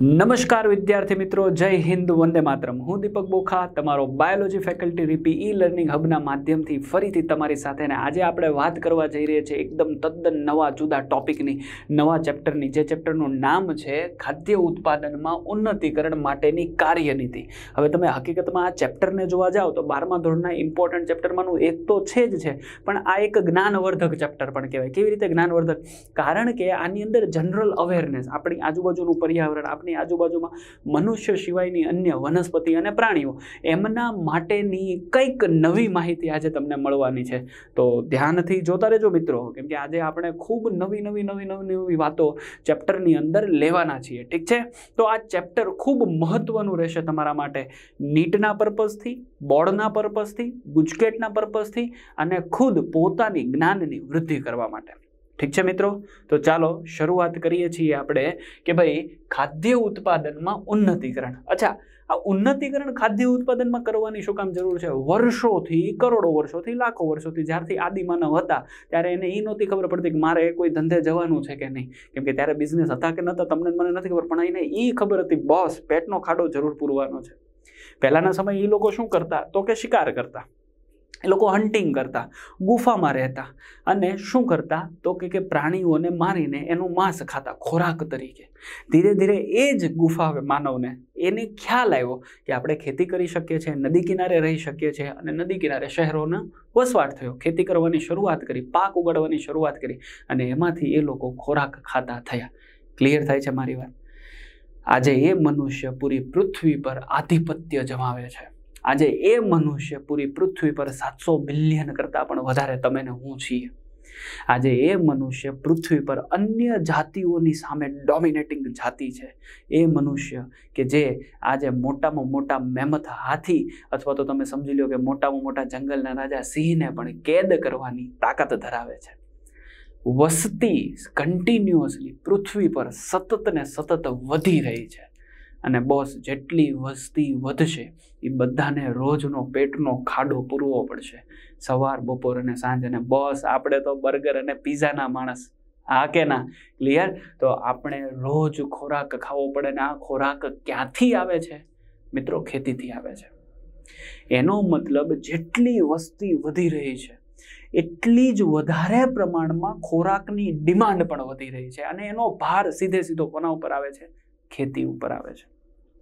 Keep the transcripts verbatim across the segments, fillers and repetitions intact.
નમસ્કાર વિદ્યાર્થી મિત્રો, જય હિન્દ, વંદે માતરમ। હું દીપક બોખા, તમારો બાયોલોજી ફેકલ્ટી રીપી ઈ લર્નિંગ હબના માધ્યમથી ફરીથી તમારી સાથે ને આજે આપણે વાત કરવા જઈ રહ્યા છીએ એકદમ તદ્દન નવા જુદા ટોપિકની, નવા ચેપ્ટરની, જે ચેપ્ટરનું નામ છે ખાદ્ય ઉત્પાદનમાં ઉન્નતીકરણ માટેની કાર્યનીતિ। હવે તમે હકીકતમાં આ ચેપ્ટરને જોવા જાઓ તો બારમા ધોરણના ઇમ્પોર્ટન્ટ ચેપ્ટરમાંનું એક તો છે જ છે, પણ આ એક જ્ઞાનવર્ધક ચેપ્ટર પણ કહેવાય। કેવી રીતે જ્ઞાનવર્ધક? કારણ કે આની અંદર જનરલ અવેરનેસ, આપણી આજુબાજુનું પર્યાવરણ, આપણી આજુબાજુમાં મનુષ્ય સિવાયની અન્ય વનસ્પતિ અને પ્રાણીઓ, એમના માટેની કંઈક નવી માહિતી આજે તમને મળવાની છે। તો ધ્યાનથી જોતા રહેજો મિત્રો, કેમ કે આજે આપણે ખૂબ નવી નવી નવી નવી નવી વાતો ચેપ્ટરની અંદર લેવાના છીએ, ઠીક છે? તો આ ચેપ્ટર ખૂબ મહત્વનું રહેશે તમારા માટે, નીટના પર્પઝથી, બોર્ડના પર્પઝથી, ગુજકેટના પર્પઝથી અને ખુદ પોતાની જ્ઞાનની વૃદ્ધિ કરવા માટે। ઠીક છે મિત્રો? તો ચાલો શરૂઆત કરીએ છીએ આપણે કે ભાઈ ખાદ્ય ઉત્પાદનમાં ઉન્નતીકરણ। અચ્છા, આ ઉન્નતીકરણ ખાદ્ય ઉત્પાદનમાં કરવાની શું કામ જરૂર છે? વર્ષોથી, કરોડો વર્ષોથી, લાખો વર્ષોથી, જ્યારથી આદિમાનવ હતા ત્યારે એને એ નહોતી ખબર પડતી કે મારે કોઈ ધંધે જવાનું છે કે નહીં, કેમ કે ત્યારે બિઝનેસ હતા કે નહોતા તમને મને નથી ખબર, પણ એને એ ખબર હતી બોસ પેટનો ખાડો જરૂર પૂરવાનો છે। પહેલાના સમયે એ લોકો શું કરતા તો કે શિકાર કરતા, એ લોકો હન્ટિંગ કરતા, ગુફામાં રહેતા અને શું કરતા તો કે પ્રાણીઓને મારીને એનું માંસ ખાતા ખોરાક તરીકે। ધીરે ધીરે એ જ ગુફા માનવને એને ખ્યાલ આવ્યો કે આપણે ખેતી કરી શકીએ છીએ, નદી કિનારે રહી શકીએ છીએ અને નદી કિનારે શહેરોનો વસવાટ થયો, ખેતી કરવાની શરૂઆત કરી, પાક ઉગાડવાની શરૂઆત કરી અને એમાંથી એ લોકો ખોરાક ખાતા થયા। ક્લિયર થાય છે મારી વાત? આજે એ મનુષ્ય પૂરી પૃથ્વી પર આધિપત્ય જમાવે છે। આજે એ મનુષ્ય પૂરી પૃથ્વી પર સાતસો બિલિયન કરતાં પણ વધારે તમે ને હું છીએ। આજે એ મનુષ્ય પૃથ્વી પર અન્ય જાતિઓની સામે ડોમિનેટિંગ જાતિ છે। એ મનુષ્ય કે જે આજે મોટામાં મોટા મેમથ હાથી અથવા તો તમે સમજી લો કે મોટામાં મોટા જંગલના રાજા સિંહને પણ કેદ કરવાની તાકાત ધરાવે છે। વસ્તી કન્ટિન્યુઅસલી પૃથ્વી પર સતત ને સતત વધી રહી છે અને બોસ જેટલી વસ્તી વધશે એ બધાને રોજનો પેટનો ખાડો પૂરવો પડશે, સવાર, બપોર અને સાંજ। અને બોસ આપણે તો બર્ગર અને પીઝાના માણસ, હા કે ના? ક્લિયર? તો આપણે રોજ ખોરાક ખાવો પડે ને આ ખોરાક ક્યાંથી આવે છે મિત્રો? ખેતીથી આવે છે। એનો મતલબ જેટલી વસ્તી વધી રહી છે એટલી જ વધારે પ્રમાણમાં ખોરાકની ડિમાન્ડ પણ વધી રહી છે અને એનો ભાર સીધે સીધો કોના ઉપર આવે છે? ખેતી ઉપર આવે છે।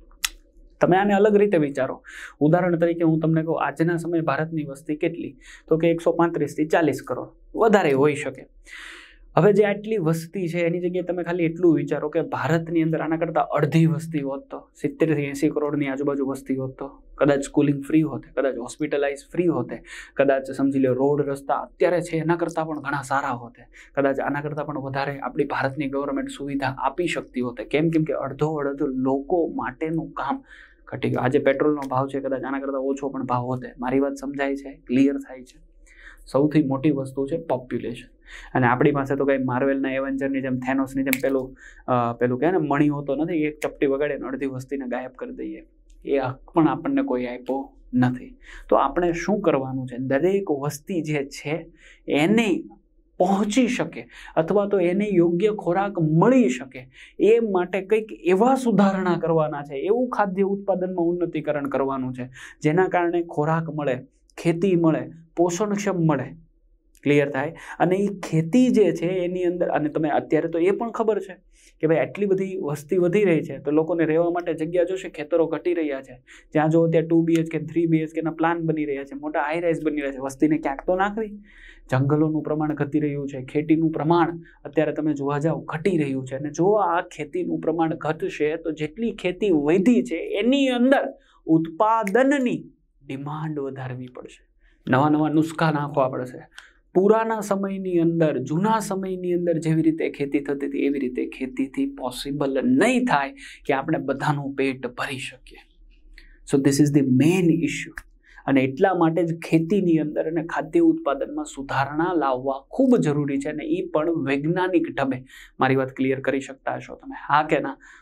તમે આને અલગ રીતે વિચારો। ઉદાહરણ તરીકે હું તમને કહું, આજના સમયે ભારતની વસ્તી કેટલી? તો કે એકસો પાંત્રીસ થી ચાલીસ કરોડ, વધારે હોઈ શકે। હવે જે આટલી વસ્તી છે એની જગ્યાએ તમે ખાલી એટલું વિચારો કે ભારતની અંદર આના કરતાં અડધી વસ્તી હોત તો, સિત્તેર થી એસી કરોડની આજુબાજુ વસ્તી હોત તો કદાચ સ્કૂલિંગ ફ્રી હોતે, કદાચ હોસ્પિટલાઇઝ ફ્રી હોતે, કદાચ સમજી લો રોડ રસ્તા અત્યારે છે એના કરતાં પણ ઘણા સારા હોતે, કદાચ આના કરતાં પણ વધારે આપણી ભારતની ગવર્મેન્ટ સુવિધા આપી શકતી હોતે। કેમ? કેમ કે અડધો અડધો લોકો માટેનું કામ ઘટી ગયું। આજે પેટ્રોલનો ભાવ છે, કદાચ આના કરતાં ઓછો પણ ભાવ હોતે। મારી વાત સમજાય છે? ક્લિયર થાય છે? સૌથી મોટી વસ્તુ છે પોપ્યુલેશન। અને આપણી પાસે તો કંઈ માર્વેલના એવેન્જરની જેમ, થેનોસની જેમ પેલું પેલું કહે ને મણી હોતો નથી, એક ચપટી વગાડીને અડધી વસ્તીને ગાયબ કરી દઈએ, એ હક પણ આપણને કોઈ આપ્યો નથી। તો આપણે શું કરવાનું છે? દરેક વસ્તી જે છે એને પહોંચી શકે અથવા તો એને યોગ્ય ખોરાક મળી શકે એ માટે કંઈક એવા સુધારણા કરવાના છે, એવું ખાદ્ય ઉત્પાદનમાં ઉન્નતીકરણ કરવાનું છે જેના કારણે ખોરાક મળે, ખેતી મળે, પોષણક્ષમ મળે। ક્લિયર થાય? અને એ ખેતી જે છે એની અંદર, અને તમે અત્યારે તો એ પણ ખબર છે કે ભાઈ આટલી બધી વસ્તી વધી રહી છે તો લોકોને રહેવા માટે જગ્યા જોશે, ખેતરો ઘટી રહ્યા છે, જ્યાં જો ત્યાં ટુ બીએચકે થ્રી બીએચકેના પ્લાન બની રહ્યા છે, મોટા હાઈ રાઇઝ બની રહ્યા છે, વસ્તીને ક્યાંક તો નાખવી। જંગલોનું પ્રમાણ ઘટી રહ્યું છે, ખેતીનું પ્રમાણ અત્યારે તમે જોવા જાઓ ઘટી રહ્યું છે, અને જો આ ખેતીનું પ્રમાણ ઘટશે તો જેટલી ખેતી વધી છે એની અંદર ઉત્પાદનની ડિમાન્ડ વધારવી પડશે, નવા નવા નુસ્ખા નાખવા પડશે। પુરાના સમયની અંદર, જૂના સમયની અંદર જેવી રીતે ખેતી થતી હતી એવી રીતે ખેતીથી પોસિબલ નહીં થાય કે આપણે બધાનું પેટ ભરી શકીએ। So this is the main issue. અને એટલા માટે જ ખેતીની અંદર અને ખાદ્ય ઉત્પાદનમાં સુધારણા લાવવા ખૂબ જરૂરી છે, અને એ પણ વૈજ્ઞાનિક ઢબે। મારી વાત ક્લિયર કરી શકતા હશો તમે, હા કે ના?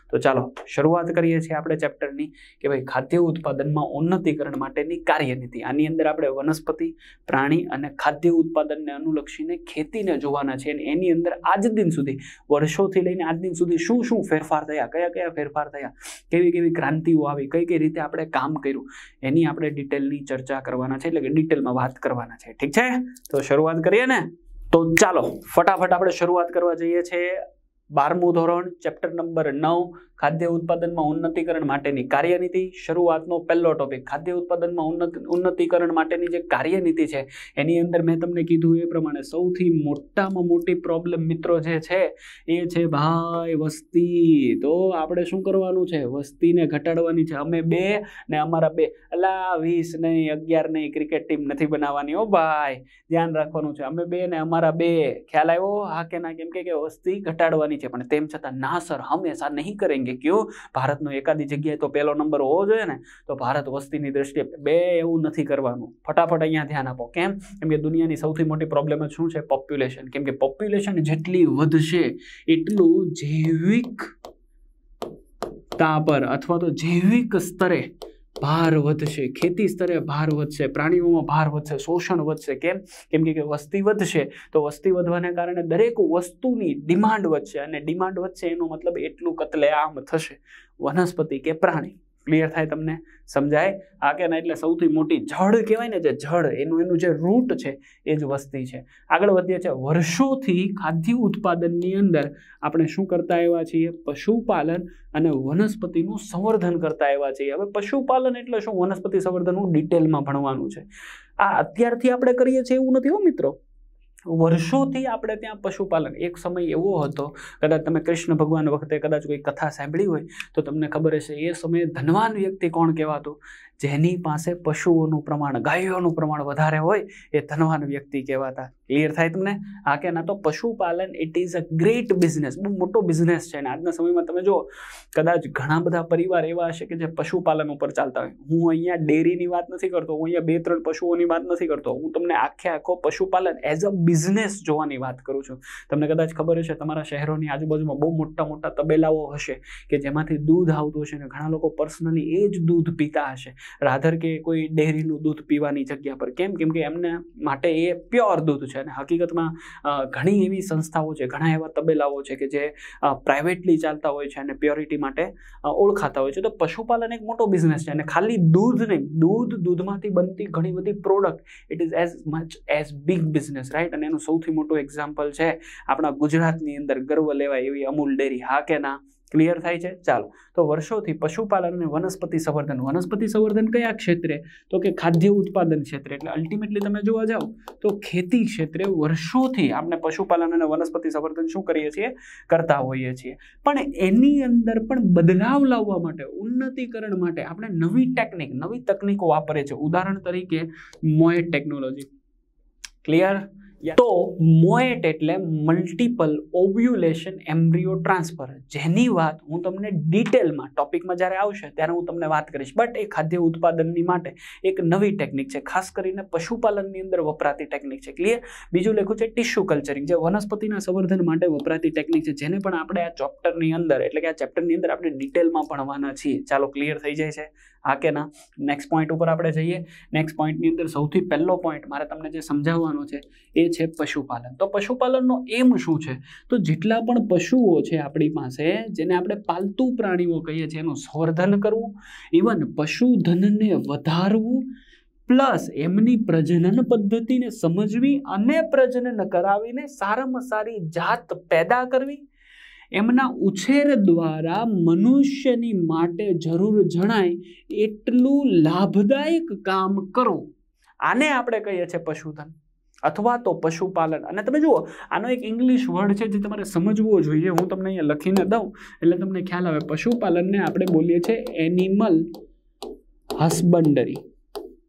તો ચાલો શરૂઆત કરીએ છીએ આપણે ચેપ્ટરની કે ભાઈ ખાદ્ય ઉત્પાદનમાં ઉન્નતીકરણ માટેની કાર્યનીતિ. આની અંદર આપણે વનસ્પતિ, પ્રાણી અને ખાદ્ય ઉત્પાદનને અનુલક્ષીને ખેતીને જોવાના છે અને એની અંદર આજ દિન સુધી વર્ષોથી લઈને આજ દિન સુધી શું શું ફેરફાર થયા, કયા કયા ફેરફાર થયા, કેવી કેવી ક્રાંતિઓ આવી, કઈ કઈ રીતે આપણે કામ કર્યું, એની આપણે ડિટેલની ચર્ચા કરવાના છે, એટલે કે ડિટેલમાં વાત કરવાના છે. ઠીક છે, તો શરૂઆત કરીએ ને. તો ચાલો ફટાફટ આપણે શરૂઆત કરવા જઈએ છીએ. બારમું ધોરણ, ચેપ્ટર નંબર નવ, ખાદ્ય ઉત્પાદનમાં ઉન્નતીકરણ માટેની કાર્યનીતિ. શરૂઆતનો પહેલો ટોપિક ખાદ્ય ઉત્પાદનમાં ઉન્નત ઉન્નતીકરણ માટેની જે કાર્યનીતિ છે એની અંદર મેં તમને કીધું એ પ્રમાણે સૌથી મોટામાં મોટી પ્રોબ્લેમ મિત્રો જે છે એ છે ભાઈ વસ્તી. તો આપણે શું કરવાનું છે? વસ્તીને ઘટાડવાની છે. અમે બે ને અમારા બે, અલા વીસ નહીં, અગિયાર નહીં, ક્રિકેટ ટીમ નથી બનાવવાની હો ભાઈ, ધ્યાન રાખવાનું છે. અમે બે ને અમારા બે, ખ્યાલ આવ્યો? હા કે ના? કેમ કે વસ્તી ઘટાડવાની છે, પણ તેમ છતાં ના સર હંમેશા નહીં કરેંગે. ક્यों? ભારતનો એકાદી જગ્યાએ તો પહેલો નંબર હોવો જોઈએ ને. તો ભારત વસ્તીની દ્રષ્ટિએ બે એવું નથી કરવાનું. ફટાફટ અહીંયા ધ્યાન આપો. કેમ? કેમ કે દુનિયાની સૌથી મોટી પ્રોબ્લેમ જ શું છે? પોપ્યુલેશન. કેમ કે પોપ્યુલેશન જેટલી વધશે એટલું જૈવિકતા પર અથવા તો જૈવિક સ્તરે ભાર વધશે, ખેતી સ્તરે ભાર વધશે, પ્રાણીઓમાં ભાર વધશે, શોષણ વધશે. કેમ? કેમ કે વસ્તી વધશે તો વસ્તી વધવાને કારણે દરેક વસ્તુની ડિમાન્ડ વધશે અને ડિમાન્ડ વધશે એનો મતલબ એટલું કતલેઆમ થશે વનસ્પતિ કે પ્રાણી. ક્લિયર થાય તમને? સમજાય? આ કે ના? એટલે સૌથી મોટી જડ કહેવાય ને, જે જડ એનું એનું જે રૂટ છે એ જ વસ્તી છે. આગળ વધીએ છે. વર્ષોથી ખાદ્ય ઉત્પાદનની અંદર આપણે શું કરતા આવ્યા છીએ? પશુપાલન અને વનસ્પતિનું સંવર્ધન કરતા આવ્યા છીએ. હવે પશુપાલન એટલે શું, વનસ્પતિ સંવર્ધનનું ડિટેલમાં ભણવાનું છે. આ અત્યારથી આપણે કરીએ છીએ એવું નથી હો મિત્રો. વર્ષોથી આપણે ત્યાં પશુપાલન. એક સમય એવો હતો, કદાચ તમે કૃષ્ણ ભગવાન વખતે કદાચ કોઈ કથા સાંભળી હોય તો તમને ખબર હશે, એ સમયે ધનવાન વ્યક્તિ કોણ કહેવાતું? જેની પાસે પશુઓનું પ્રમાણ, ગાયોનું પ્રમાણ વધારે હોય એ ધનવાન વ્યક્તિ કહેવાતા. ક્લિયર થાય તમને? હા કે ના? તો પશુપાલન it is a great business, બહુ મોટો બિઝનેસ છે. અને આજના સમયમાં તમે જુઓ, કદાચ ઘણા બધા પરિવાર એવા હશે કે જે પશુપાલન ઉપર ચાલતા હોય. હું અહીંયા ડેરીની વાત નથી કરતો, હું અહીંયા બે ત્રણ પશુઓની વાત નથી કરતો. હું તમને આખે આખો પશુપાલન એઝ અ બિઝનેસ જોવાની વાત કરું છું. તમને કદાચ ખબર હશે, તમારા શહેરોની આજુબાજુમાં બહુ મોટા મોટા તબેલાઓ હશે કે જેમાંથી દૂધ આવતું હશે, અને ઘણા લોકો પર્સનલી એ જ દૂધ પીતા હશે રાધર કે કોઈ ડેરીનું દૂધ પીવાની જગ્યા પર. કેમ? કેમ કે એમના માટે એ પ્યોર દૂધ છે. અને હકીકતમાં ઘણી એવી સંસ્થાઓ છે, ઘણા એવા તબેલાઓ છે કે જે પ્રાઇવેટલી ચાલતા હોય છે અને પ્યોરિટી માટે ઓળખાતા હોય છે. તો પશુપાલન એક મોટો બિઝનેસ છે. અને ખાલી દૂધ નહીં, દૂધ દૂધમાંથી બનતી ઘણી બધી product, it is as much as big business, right? અને એનું સૌથી મોટું એક્ઝામ્પલ છે આપણા ગુજરાતની અંદર ગર્વ લેવાય એવી અમૂલ ડેરી. હા કે ના? ક્લિયર થાય છે? ચાલો, તો વર્ષોથી પશુપાલન અને વનસ્પતિ સંવર્ધન. વનસ્પતિ સંવર્ધન કયા ક્ષેત્રે? તો કે ખાદ્ય ઉત્પાદન ક્ષેત્રે. એટલે અલ્ટિમેટલી તમે જોવા જાઓ તો ખેતી ક્ષેત્રે વર્ષોથી આપણે પશુપાલન અને વનસ્પતિ સંવર્ધન શું કરીએ છીએ? કરતા હોઈએ છીએ. પણ એની અંદર પણ બદલાવ લાવવા માટે, ઉન્નતીકરણ માટે આપણે નવી ટેકનિક, નવી તકનીકો વાપરે છે. ઉદાહરણ તરીકે મોએટ ટેકનોલોજી. ક્લિયર? તો મોએટ એટલે મલ્ટિપલ ઓવ્યુલેશન એમ્બ્રિયો ટ્રાન્સફર, જેની વાત હું તમને ડિટેલમાં ટોપિકમાં જ્યારે આવશે ત્યારે હું તમને વાત કરીશ. બટ એ ખાદ્ય ઉત્પાદનની માટે એક નવી ટેકનિક છે, ખાસ કરીને પશુપાલનની અંદર વપરાતી ટેકનિક છે. ક્લિયર? બીજું લખ્યું છે ટિશ્યુ કલ્ચરિંગ, જે વનસ્પતિના સંવર્ધન માટે વપરાતી ટેકનિક છે, જેને પણ આપણે આ ચોપ્ટરની અંદર, એટલે કે આ ચેપ્ટરની અંદર આપણે ડિટેલમાં ભણવાના છીએ. ચાલો, ક્લિયર થઈ જાય છે? હા કે ના? નેક્સ્ટ પોઈન્ટ ઉપર આપણે જઈએ. નેક્સ્ટ પોઈન્ટની અંદર સૌથી પહેલો પોઈન્ટ મારે તમને જે સમજાવવાનો છે એ છે પશુપાલન. તો પશુપાલનનો એમ શું છે? તો જેટલા પણ પશુઓ છે આપણી પાસે, જેને આપણે પાલતુ પ્રાણીઓ કહીએ છીએ, એનું સંવર્ધન કરવું, ઇવન પશુધનને વધારવું, પ્લસ એમની પ્રજનન પદ્ધતિને સમજવી અને પ્રજનન કરાવીને સારામાં સારી જાત પેદા કરવી, એમના ઉછેર દ્વારા મનુષ્યની માટે જરૂર જણાય એટલું લાભદાયક કામ કરવું, આને આપણે કહીએ છીએ પશુધન અથવા તો પશુપાલન. અને તમે જુઓ, આનો એક ઇંગ્લિશ વર્ડ છે જે તમારે સમજવો જોઈએ. હું તમને અહીંયા લખીને દઉં એટલે તમને ખ્યાલ આવે. પશુપાલનને આપણે બોલીએ છીએ એનિમલ હસબન્ડરી.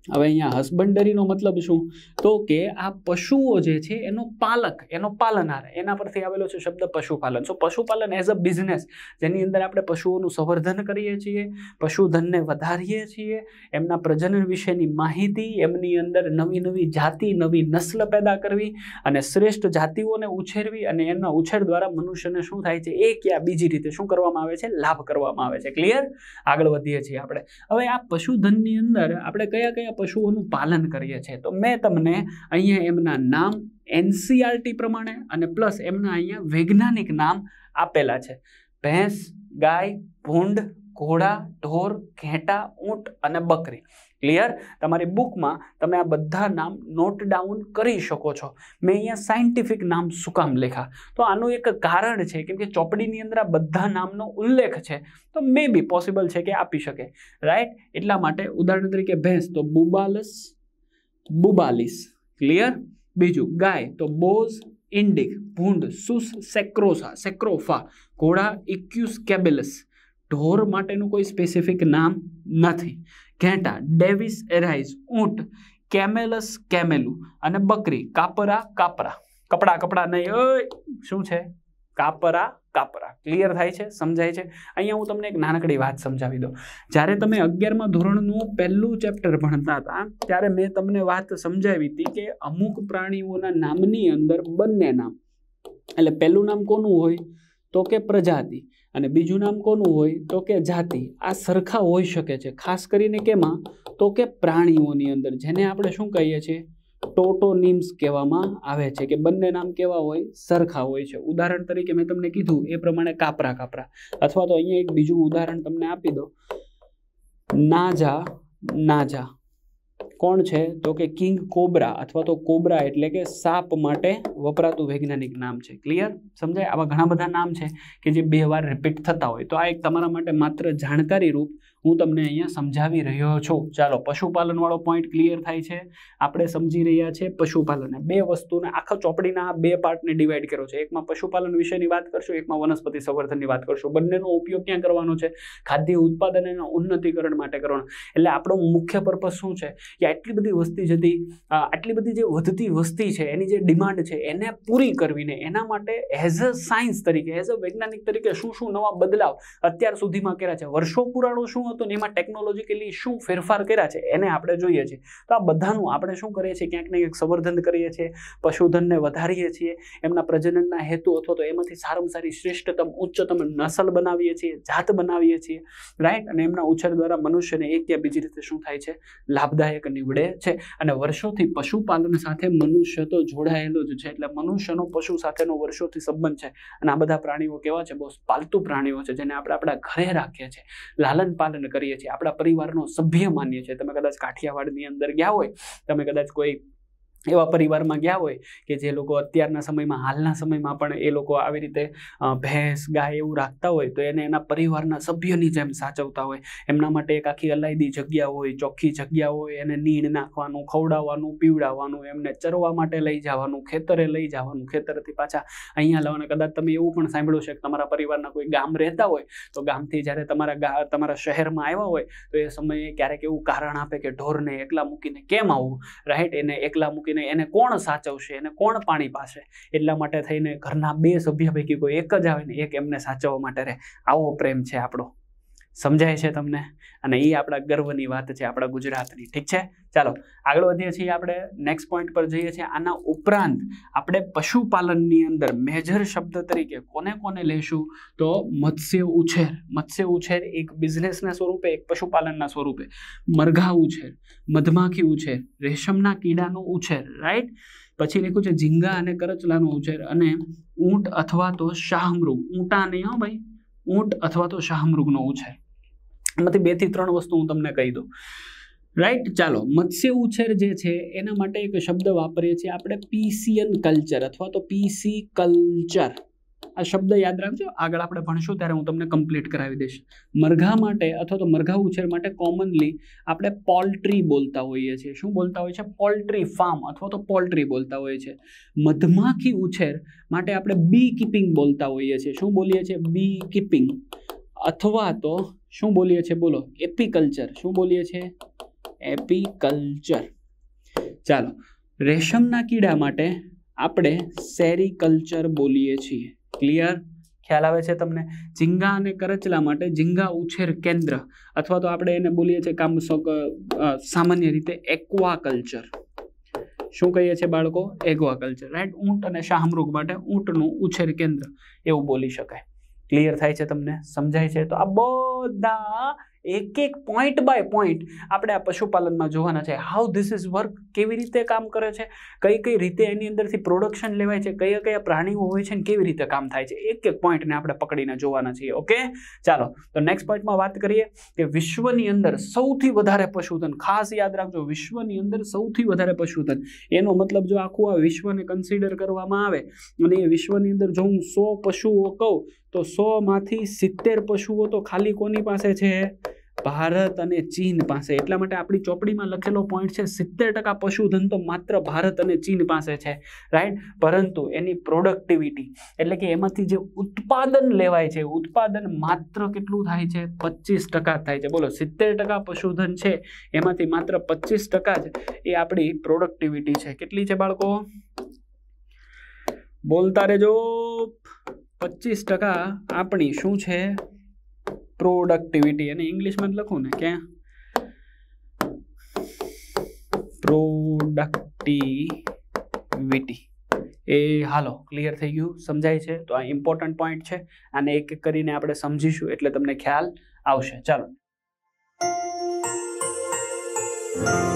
હવે અહીંયા હસબન્ડરીનો મતલબ શું? તો કે આ પશુઓ જે છે એનો પાલક, એનો પાલનહાર, એના પરથી આવેલો છે શબ્દ પશુપાલન. સો પશુપાલન એઝ અ બિઝનેસ, જેની અંદર આપણે પશુઓનું સંવર્ધન કરીએ છીએ, પશુધનને વધારીએ છીએ, એમના પ્રજનન વિશેની માહિતી, એમની અંદર નવી નવી જાતિ, નવી નસ્લ પેદા કરવી અને શ્રેષ્ઠ જાતિઓને ઉછેરવી, અને એના ઉછેર દ્વારા મનુષ્યને શું થાય છે, એક યા બીજી રીતે શું કરવામાં આવે છે, લાભ કરવામાં આવે છે. ક્લિયર? આગળ વધીએ છીએ આપણે. હવે આ પશુધનની અંદર આપણે કયા કયા પશુઓનું પાલન કરીએ છીએ, તો મેં તમને અહીંયા એમના નામ એનસીઆરટી પ્રમાણે અને પ્લસ એમના અહીંયા વૈજ્ઞાનિક નામ આપેલા છે. ભેંસ, ગાય, ભૂંડ, ઘોડા, ઢોર, ઘેટા, ઊંટ અને બકરી. ક્લિયર? તમારી બુકમાં તમે આ બધા નામ નોટ ડાઉન કરી શકો છો. મેં અહીંયા સાયન્ટિફિક નામ શું કામ લખ્યા? તો આનું એક કારણ છે, કેમ કે ચોપડીની અંદર આ બધા નામનો ઉલ્લેખ છે, તો મે બી પોસિબલ છે કે આપી શકે, રાઈટ? એટલા માટે ઉદાહરણ તરીકે ભેંસ તો બુબાલસ, બુબાલિસ. ક્લિયર? બીજું ગાય તો બોઝ, ઇન્ડિક. ભૂંડ સુસ સેક્રોસા, સેક્રોફા. ઘોડા ઇક્યુસ કેબેલસ. ઢોર માટેનું કોઈ સ્પેસિફિક નામ નથી. ઘેટા ડેવિસ એરાઇઝ. ઊંટ કેમેલસ કેમેલુ. અને બકરી કાપરા કાપરા. કપડા કપડા નહીં, ઓય શું છે, કાપરા કાપરા. ક્લિયર થાય છે? સમજાય છે? અહીંયા હું તમને એક નાનકડી વાત સમજાવી દઉં. જ્યારે તમે અગિયારમા ધોરણનું પહેલું ચેપ્ટર ભણતા હતા ત્યારે મેં તમને વાત સમજાવી હતી કે અમુક પ્રાણીઓના નામની અંદર બંને નામ, એટલે પહેલું નામ કોનું હોય તો કે પ્રજાતિ, અને બીજું નામ કોનું હોય તો કે જાતિ. આ સરખા હોઈ શકે છે, ખાસ કરીને કેમાં તો કે પ્રાણીઓની અંદર, જેને આપણે શું કહીએ છીએ, ટોટોનિમ્સ કહેવામાં આવે છે, કે બંને નામ કેવા હોય, સરખા હોય છે. ઉદાહરણ તરીકે મેં તમને કીધું એ પ્રમાણે કાપરા કાપરા, અથવા તો અહીંયા એક બીજું ઉદાહરણ તમને આપી દો, નાજા નાજા. કોણ છે તો કે કિંગ કોબ્રા, અથવા તો કોબ્રા એટલે કે સાપ માટે વપરાતું વૈજ્ઞાનિક નામ છે. ક્લિયર? સમજાય? આવા ઘણા બધા નામ છે કે જે બે વાર રિપીટ થતા હોય, તો આ એક તમારા માટે માત્ર જાણકારી રૂપ હું તમને અહીંયા સમજાવી રહ્યો છું. ચાલો, પશુપાલન વાળો પોઈન્ટ ક્લિયર થાય છે. આપણે સમજી રહ્યા છે પશુપાલન, બે વસ્તુને આખા ચોપડીના બે પાર્ટને ડિવાઈડ કર્યો છે. એકમાં પશુપાલન વિશેની વાત કરશું, એકમાં વનસ્પતિ સંવર્ધનની વાત કરશું. બંનેનો ઉપયોગ ક્યાં કરવાનો છે? ખાદ્ય ઉત્પાદન અને ઉન્નતીકરણ માટે કરવાનો. એટલે આપણો મુખ્ય પર્પસ શું છે કે આટલી બધી વસ્તી જતી, આટલી બધી જે વધતી વસ્તી છે એની જે ડિમાન્ડ છે એને પૂરી કરવીને એના માટે એઝ અ સાયન્સ તરીકે, એઝ અ વૈજ્ઞાનિક તરીકે શું શું નવા બદલાવ અત્યાર સુધીમાં કર્યા છે, વર્ષો પુરાણો શું હતું ને એમાં ટેકનોલોજીકલી શું ફેરફાર કર્યા છે એને આપણે જોઈએ છીએ. તો આ બધાનું આપણે શું કરીએ છીએ, ક્યાંક ને ક્યાંક સંવર્ધન કરીએ છીએ, પશુધનને વધારીએ છીએ, એમના પ્રજનનના હેતુ અથવા તો એમાંથી સારામાં સારી શ્રેષ્ઠતમ ઉચ્ચતમ નસલ બનાવીએ છીએ, જાત બનાવીએ છીએ, રાઈટ? અને એમના ઉછેર દ્વારા મનુષ્યને એક યા બીજી રીતે શું થાય છે, લાભદાયક નીવડે છે. અને વર્ષોથી પશુપાલન સાથે મનુષ્ય તો જોડાયેલો જ છે, એટલે મનુષ્યનો પશુ સાથેનો વર્ષોથી સંબંધ છે. અને આ બધા પ્રાણીઓ કેવા છે, બહુ પાલતુ પ્રાણીઓ છે, જેને આપણે આપણા ઘરે રાખીએ છીએ, લાલન પાલન કરીએ છીએ, આપણા પરિવારનો સભ્ય માનીએ છીએ. તમે કદાચ કાઠિયાવાડની અંદર ગયા હોય, તમે કદાચ કોઈ એવા પરિવારમાં ગયા હોય કે જે લોકો અત્યારના સમયમાં, હાલના સમયમાં પણ એ લોકો આવી રીતે ભેંસ ગાય એવું રાખતા હોય, તો એને એના પરિવારના સભ્યની જેમ સાચવતા હોય. એમના માટે એક આખી અલાયદી જગ્યા હોય, ચોખ્ખી જગ્યા હોય, એને નીણ નાખવાનું, ખવડાવવાનું, પીવડાવવાનું, એમને ચરવા માટે લઈ જવાનું, ખેતરે લઈ જવાનું, ખેતરથી પાછા અહીંયા લાવવાના. કદાચ તમે એવું પણ સાંભળ્યું છે કે તમારા પરિવારના કોઈ ગામ રહેતા હોય, તો ગામથી જ્યારે તમારા તમારા શહેરમાં આવ્યા હોય તો એ સમયે ક્યારેક એવું કારણ આપે કે ઢોરને એકલા મૂકીને કેમ આવવું, રાઈટ? એને એકલા મૂકી એને કોણ સાચવશે, એને કોણ પાણી પાશે, એટલા માટે થઈને ઘરના બે સભ્ય પૈકી કોઈ એક જ આવે ને એક એમને સાચવવા માટે રહે. આવો પ્રેમ છે આપણો. સમજાય છે તમને? અને એ આપણા ગર્વની વાત છે, આપણા ગુજરાતની. ઠીક છે? ચાલો આગળ વધીએ છીએ, આપણે નેક્સ્ટ પોઈન્ટ પર જઈએ છીએ. આના ઉપરાંત આપણે પશુપાલનની અંદર મેજર શબ્દ તરીકે કોને કોને લઈશું તો મત્સ્ય ઉછેર. મત્સ્ય ઉછેર એક બિઝનેસના સ્વરૂપે, એક પશુપાલનના સ્વરૂપે. મરઘા ઉછેર, મધમાખી ઉછેર, રેશમના કીડાનો ઉછેર, રાઈટ? પછી લખ્યું છે ઝીંગા અને કરચલાનો ઉછેર, અને ઊંટ અથવા તો શાહમૃગ. ઊંટા નહીં હો ભાઈ, ઊંટ અથવા તો શાહમૃગનો ઉછેર. એમાંથી બે થી ત્રણ વસ્તુ હું તમને કહી દઉં, રાઈટ? ચાલો, મત્સ્ય ઉછેર જે છે એના માટે એક શબ્દ વાપરીએ છીએ આપણે, પીસિયન કલ્ચર અથવા તો પીસી કલ્ચર. આ શબ્દ યાદ રાખજો, આગળ આપણે ભણશું ત્યારે હું તમને કમ્પ્લીટ કરાવી દઈશ. મરઘા માટે અથવા તો મરઘા ઉછેર માટે કોમનલી આપણે પોલ્ટ્રી બોલતા હોઈએ છીએ. શું બોલતા હોય છે? પોલ્ટ્રી ફાર્મ અથવા તો પોલ્ટ્રી બોલતા હોઈએ છીએ. મધમાખી ઉછેર માટે આપણે બી કીપિંગ બોલતા હોઈએ છીએ. શું બોલીએ છીએ? Bee keeping. અથવા તો શું બોલીએ છીએ? બોલો, એપીકલ્ચર. શું બોલીએ છીએ? એપીકલ્ચર. ચાલો, રેશમના કીડા માટે આપણે સેરીકલ્ચર બોલીએ છીએ. ક્લિયર? ખ્યાલ આવે છે તમને? ઝીંગા અને કરચલા માટે ઝીંગા ઉછેર કેન્દ્ર અથવા તો આપણે એને બોલીએ છીએ કામ સામાન્ય રીતે એક્વાકલ્ચર. શું કહીએ છીએ બાળકો? એક્વાકલ્ચર. રાઈટ? ઊંટ અને શાહમૃગ માટે ઊંટનું ઉછેર કેન્દ્ર એવું બોલી શકાય. ક્લિયર થાય છે તમને? સમજાય છે? તો આ બધા એક એક પોઈન્ટ બાય પોઈન્ટ આપણે આ પશુપાલનમાં જોવાના છે. હાઉ ધીસ ઇઝ વર્ક, કેવી રીતે કામ કરે છે, કઈ કઈ રીતે એની અંદરથી પ્રોડક્શન લેવાય છે, કયા કયા પ્રાણીઓ હોય છે ને કેવી રીતે કામ થાય છે, એક એક પોઈન્ટને આપણે પકડીને જોવાના છીએ. ઓકે, ચાલો તો નેક્સ્ટ પોઈન્ટમાં વાત કરીએ કે વિશ્વની અંદર સૌથી વધારે પશુધન. ખાસ યાદ રાખજો, વિશ્વની અંદર સૌથી વધારે પશુધન. એનો મતલબ જો આખું આ વિશ્વને કન્સિડર કરવામાં આવે અને એ વિશ્વની અંદર જો હું સો પશુઓ કહું તો સો માંથી સિત્તેર પશુઓ તો ખાલી કોની પાસે છે? ભારત અને ચીન પાસે. એટલા માટે આપણી ચોપડીમાં લખેલો પોઈન્ટ છે સિત્તેર ટકા પશુધન તો માત્ર ભારત અને ચીન પાસે છે. રાઈટ? પરંતુ એની પ્રોડક્ટિવિટી એટલે કે એમાંથી જે ઉત્પાદન લેવાય છે, ઉત્પાદન માત્ર કેટલું થાય છે? પચીસ ટકા થાય છે. બોલો, સિત્તેર ટકા પશુધન છે એમાંથી માત્ર પચીસ ટકા જ એ આપણી પ્રોડક્ટિવિટી છે. કેટલી છે બાળકો? બોલતા રહેજો. પચીસ ટકા આપણી શું છે? પ્રોડક્ટિવિટી. અને ઇંગ્લિશમાં જ લખું ને કે પ્રોડક્ટિવિટી. એ હાલો, ક્લિયર થઈ ગયું? સમજાય છે? તો આ ઇમ્પોર્ટન્ટ પોઈન્ટ છે. આને એક એક કરીને આપણે સમજીશું એટલે તમને ખ્યાલ આવશે. ચાલો.